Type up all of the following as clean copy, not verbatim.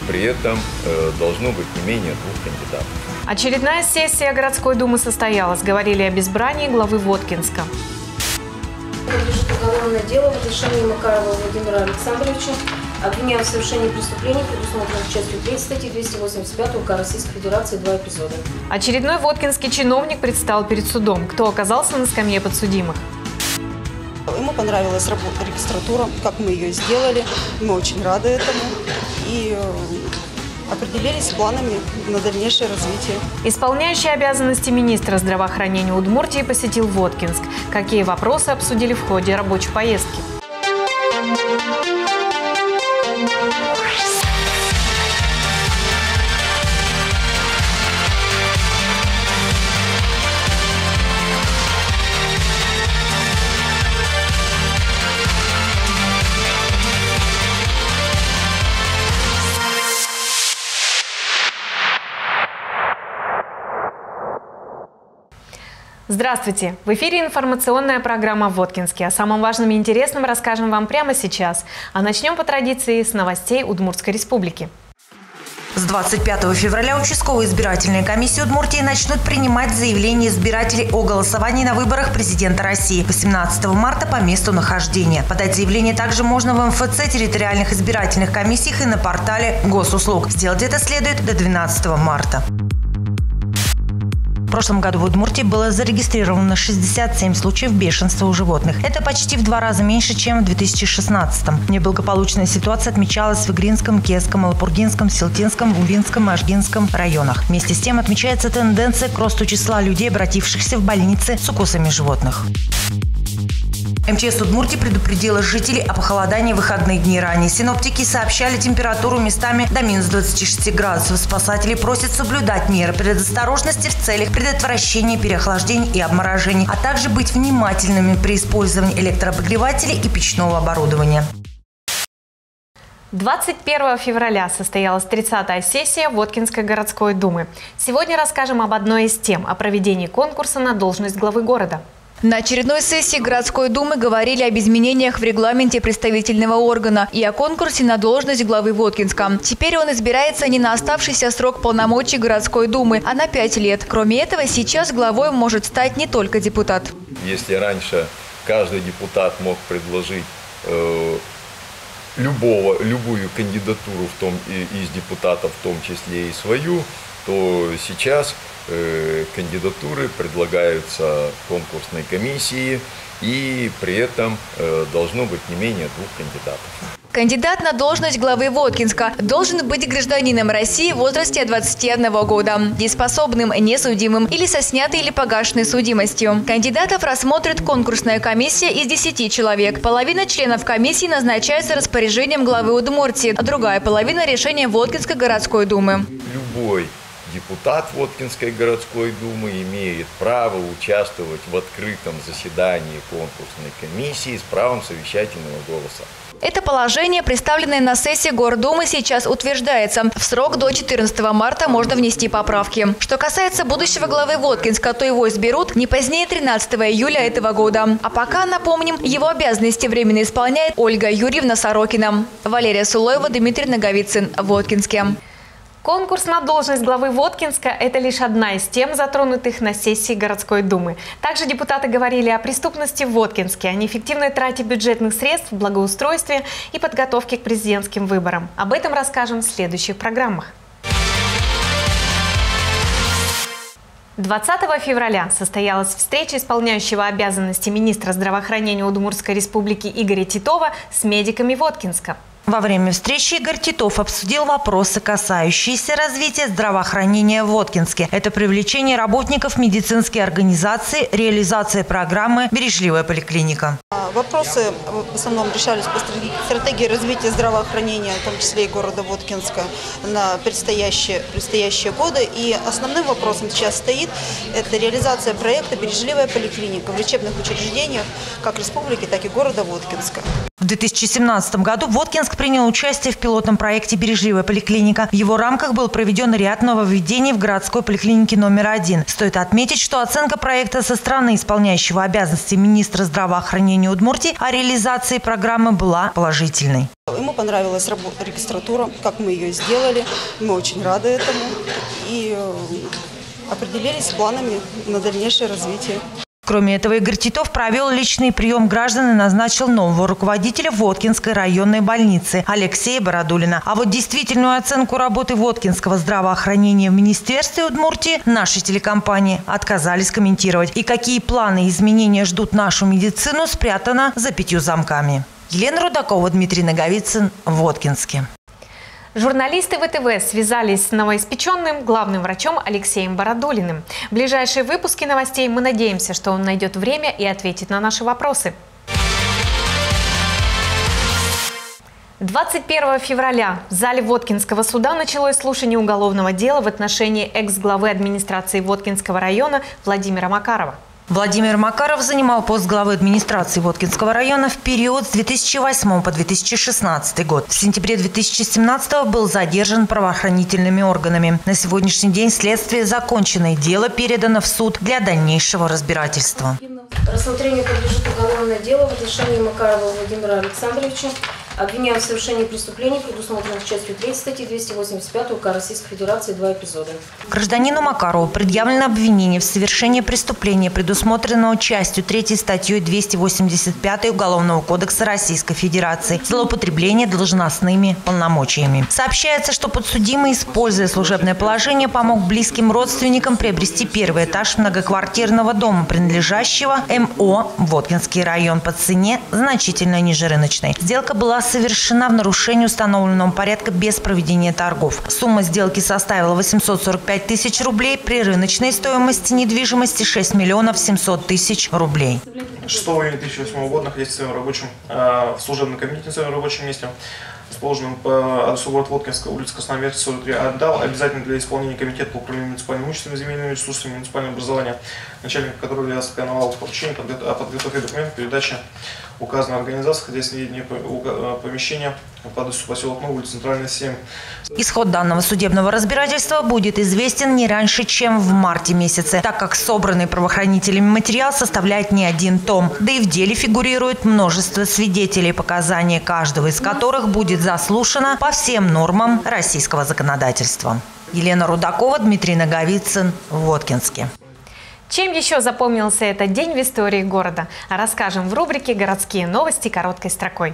при этом должно быть не менее 2 кандидатов. Очередная сессия городской думы состоялась. Говорили об избрании главы Воткинска. Уголовное дело в отношении Макарова Владимира Александровича, обвиняя в совершении преступлений, предусмотренных частью 3 статьи 285 УК Российской Федерации, 2 эпизода. Очередной воткинский чиновник предстал перед судом. Кто оказался на скамье подсудимых? Ему понравилась работа регистратура, как мы ее сделали. Мы очень рады этому. И определились с планами на дальнейшее развитие. Исполняющий обязанности министра здравоохранения Удмуртии посетил Воткинск. Какие вопросы обсудили в ходе рабочей поездки? Здравствуйте! В эфире информационная программа в Воткинске. О самом важном и интересном расскажем вам прямо сейчас. А начнем по традиции с новостей Удмуртской республики. С 25 февраля участковые избирательные комиссии Удмуртии начнут принимать заявления избирателей о голосовании на выборах президента России 18 марта по месту нахождения. Подать заявление также можно в МФЦ, территориальных избирательных комиссиях и на портале Госуслуг. Сделать это следует до 12 марта. В прошлом году в Удмуртии было зарегистрировано 67 случаев бешенства у животных. Это почти в 2 раза меньше, чем в 2016-м. Неблагополучная ситуация отмечалась в Игринском, Кесском, Алапургинском, Силтинском, Улинском, Можгинском районах. Вместе с тем отмечается тенденция к росту числа людей, обратившихся в больницы с укусами животных. МЧС Удмуртии предупредила жителей о похолодании в выходные дни. Ранее синоптики сообщали температуру местами до минус 26 градусов. Спасатели просят соблюдать меры предосторожности в целях предотвращения переохлаждений и обморожений, а также быть внимательными при использовании электрообогревателей и печного оборудования. 21 февраля состоялась 30-я сессия Воткинской городской думы. Сегодня расскажем об одной из тем – о проведении конкурса на должность главы города. На очередной сессии городской думы говорили об изменениях в регламенте представительного органа и о конкурсе на должность главы Воткинска. Теперь он избирается не на оставшийся срок полномочий городской думы, а на 5 лет. Кроме этого, сейчас главой может стать не только депутат. Если раньше каждый депутат мог предложить любую кандидатуру из депутатов, в том числе и свою, то сейчас кандидатуры предлагаются конкурсной комиссии, и при этом должно быть не менее 2 кандидатов. Кандидат на должность главы Воткинска должен быть гражданином России в возрасте от 21 года, дееспособным, несудимым или со снятой или погашенной судимостью. Кандидатов рассмотрит конкурсная комиссия из 10 человек. Половина членов комиссии назначается распоряжением главы Удмуртии, а другая половина – решением Воткинской городской думы. Любой депутат Воткинской городской думы имеет право участвовать в открытом заседании конкурсной комиссии с правом совещательного голоса. Это положение, представленное на сессии Гордумы, сейчас утверждается. В срок до 14 марта можно внести поправки. Что касается будущего главы Воткинска, то его изберут не позднее 13 июля этого года. А пока, напомним, его обязанности временно исполняет Ольга Юрьевна Сорокина. Валерия Сулоева, Дмитрий Наговицын, Воткинске. Конкурс на должность главы Воткинска – это лишь одна из тем, затронутых на сессии городской думы. Также депутаты говорили о преступности в Воткинске, о неэффективной трате бюджетных средств, благоустройстве и подготовке к президентским выборам. Об этом расскажем в следующих программах. 20 февраля состоялась встреча исполняющего обязанности министра здравоохранения Удмуртской республики Игоря Титова с медиками Воткинска. Во время встречи Игорь Титов обсудил вопросы, касающиеся развития здравоохранения в Воткинске. Это привлечение работников медицинской организации, реализация программы «Бережливая поликлиника». Вопросы в основном решались по стратегии развития здравоохранения, в том числе и города Воткинска, на предстоящие годы. И основным вопросом сейчас стоит это реализация проекта «Бережливая поликлиника» в лечебных учреждениях как республики, так и города Воткинска. В В 2017 году Воткинск принял участие в пилотном проекте «Бережливая поликлиника». В его рамках был проведен ряд нововведений в городской поликлинике номер 1. Стоит отметить, что оценка проекта со стороны исполняющего обязанности министра здравоохранения Удмуртии о реализации программы была положительной. Ему понравилась регистратура, как мы ее сделали. Мы очень рады этому и определились с планами на дальнейшее развитие. Кроме этого, Игорь Титов провел личный прием граждан и назначил нового руководителя Воткинской районной больницы Алексея Бородулина. А вот действительную оценку работы Воткинского здравоохранения в Министерстве Удмуртии нашей телекомпании отказались комментировать. И какие планы и изменения ждут нашу медицину, спрятано за 5 замками. Елена Рудакова, Дмитрий Наговицын, Воткинске. Журналисты ВТВ связались с новоиспеченным главным врачом Алексеем Бородулиным. В ближайшие выпуски новостей мы надеемся, что он найдет время и ответит на наши вопросы. 21 февраля в зале Воткинского суда началось слушание уголовного дела в отношении экс-главы администрации Воткинского района Владимира Макарова. Владимир Макаров занимал пост главы администрации Воткинского района в период с 2008 по 2016 год. В сентябре 2017 был задержан правоохранительными органами. На сегодняшний день следствие закончено и дело передано в суд для дальнейшего разбирательства. Рассмотрению подлежит уголовное дело в отношении Макарова Владимира Александровича, обвиняем в совершении преступлений, предусмотренных частью 3 статьи 285 УК Российской Федерации, 2 эпизода. Гражданину Макарову предъявлено обвинение в совершении преступления, предусмотренного частью 3 статьей 285 Уголовного кодекса Российской Федерации, злоупотребление должностными полномочиями. Сообщается, что подсудимый, используя служебное положение, помог близким родственникам приобрести первый этаж многоквартирного дома, принадлежащего МО Воткинский район, по цене значительно ниже рыночной. Сделка была совершена в нарушении установленного порядка без проведения торгов. Сумма сделки составила 845 тысяч рублей при рыночной стоимости недвижимости 6 миллионов 700 тысяч рублей. 6 июня 2008 года, находясь в служебном кабинете на своем рабочем месте, расположенном по адресу город Воткинска, улица Красноармейская, 43, отдал обязательно для исполнения комитета по управлению муниципальным имуществом и земельными ресурсами муниципального образования, начальник которого я склоновал поручение о подготовке документов передачи указанной организации, хотя сведения помещения по адресу поселок Новый, улица Центральная, 7. Исход данного судебного разбирательства будет известен не раньше, чем в марте месяце, так как собранный правоохранителями материал составляет не один том. Да и в деле фигурирует множество свидетелей, показания каждого из которых будет заслушано по всем нормам российского законодательства. Елена Рудакова, Дмитрий Наговицын, Воткинске. Чем еще запомнился этот день в истории города? Расскажем в рубрике «Городские новости» короткой строкой.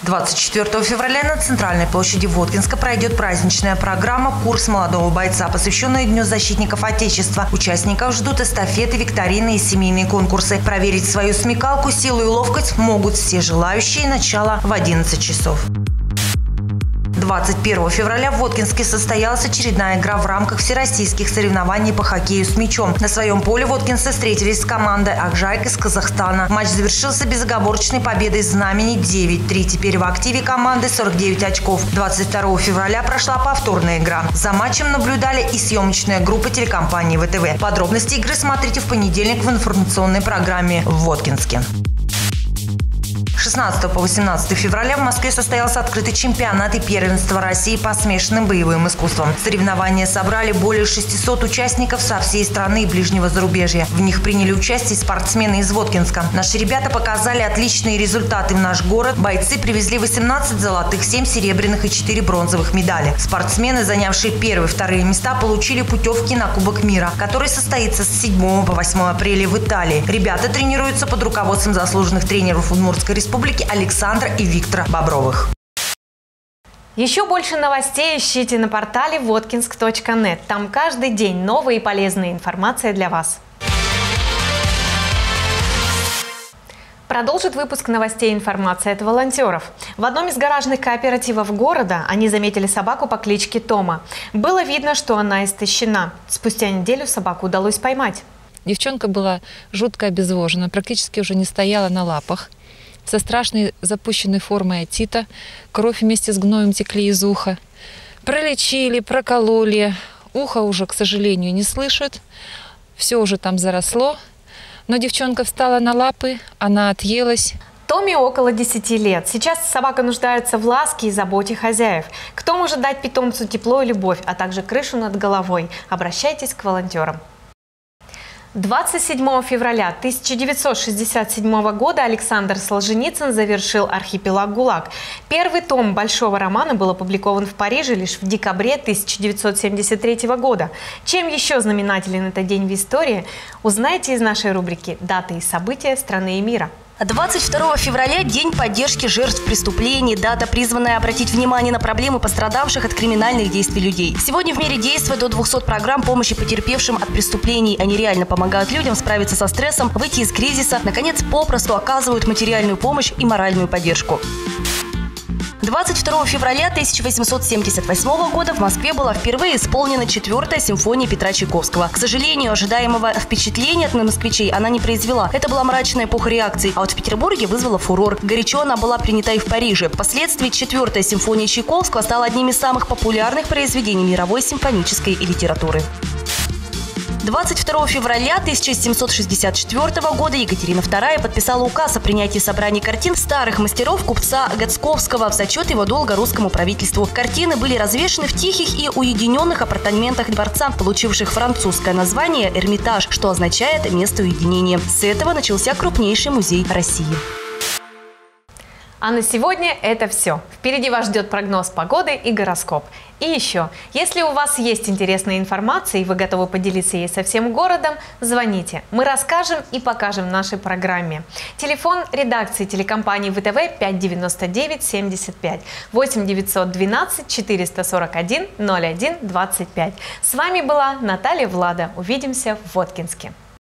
24 февраля на центральной площади Воткинска пройдет праздничная программа «Курс молодого бойца», посвященная Дню защитников Отечества. Участников ждут эстафеты, викторины и семейные конкурсы. Проверить свою смекалку, силу и ловкость могут все желающие. Начало в 11 часов. 21 февраля в Воткинске состоялась очередная игра в рамках всероссийских соревнований по хоккею с мячом. На своем поле воткинцы встретились с командой «Акжайк» из Казахстана. Матч завершился безоговорочной победой «Знамени» 9-3. Теперь в активе команды 49 очков. 22 февраля прошла повторная игра. За матчем наблюдали и съемочная группа телекомпании ВТВ. Подробности игры смотрите в понедельник в информационной программе в Воткинске. 16 по 18 февраля в Москве состоялся открытый чемпионат и первенство России по смешанным боевым искусствам. Соревнования собрали более 600 участников со всей страны и ближнего зарубежья. В них приняли участие спортсмены из Воткинска. Наши ребята показали отличные результаты в наш город. Бойцы привезли 18 золотых, 7 серебряных и 4 бронзовых медали. Спортсмены, занявшие первые и вторые места, получили путевки на Кубок мира, который состоится с 7 по 8 апреля в Италии. Ребята тренируются под руководством заслуженных тренеров Удмуртской республики Александра и Виктора Бобровых. Еще больше новостей ищите на портале воткинск.нет. Там каждый день новая и полезная информация для вас. Продолжит выпуск новостей информация от волонтеров. В одном из гаражных кооперативов города они заметили собаку по кличке Тома. Было видно, что она истощена. Спустя неделю собаку удалось поймать. Девчонка была жутко обезвожена, практически уже не стояла на лапах, со страшной запущенной формой отита, кровь вместе с гноем текли из уха. Пролечили, прокололи, ухо уже, к сожалению, не слышит, все уже там заросло. Но девчонка встала на лапы, она отъелась. Томе около 10 лет. Сейчас собака нуждается в ласке и заботе хозяев. Кто может дать питомцу тепло и любовь, а также крышу над головой? Обращайтесь к волонтерам. 27 февраля 1967 года Александр Солженицын завершил «Архипелаг ГУЛАГ». Первый том большого романа был опубликован в Париже лишь в декабре 1973 года. Чем еще знаменателен этот день в истории, узнаете из нашей рубрики «Даты и события страны и мира». 22 февраля – День поддержки жертв преступлений, дата, призванная обратить внимание на проблемы пострадавших от криминальных действий людей. Сегодня в мире действует до 200 программ помощи потерпевшим от преступлений. Они реально помогают людям справиться со стрессом, выйти из кризиса, наконец, попросту оказывают материальную помощь и моральную поддержку. 22 февраля 1878 года в Москве была впервые исполнена 4-я симфония Петра Чайковского. К сожалению, ожидаемого впечатления от москвичей она не произвела. Это была мрачная эпоха реакции, а вот в Петербурге вызвала фурор. Горячо она была принята и в Париже. Впоследствии 4-я симфония Чайковского стала одним из самых популярных произведений мировой симфонической литературы. 22 февраля 1764 года Екатерина II подписала указ о принятии собраний картин старых мастеров купца Гацковского в зачет его долга русскому правительству. Картины были развешаны в тихих и уединенных апартаментах дворца, получивших французское название «Эрмитаж», что означает «место уединения». С этого начался крупнейший музей России. А на сегодня это все. Впереди вас ждет прогноз погоды и гороскоп. И еще, если у вас есть интересная информация и вы готовы поделиться ей со всем городом, звоните. Мы расскажем и покажем в нашей программе. Телефон редакции телекомпании ВТВ 599 75 8 912 441 01 25. С вами была Наталья Влада. Увидимся в Воткинске.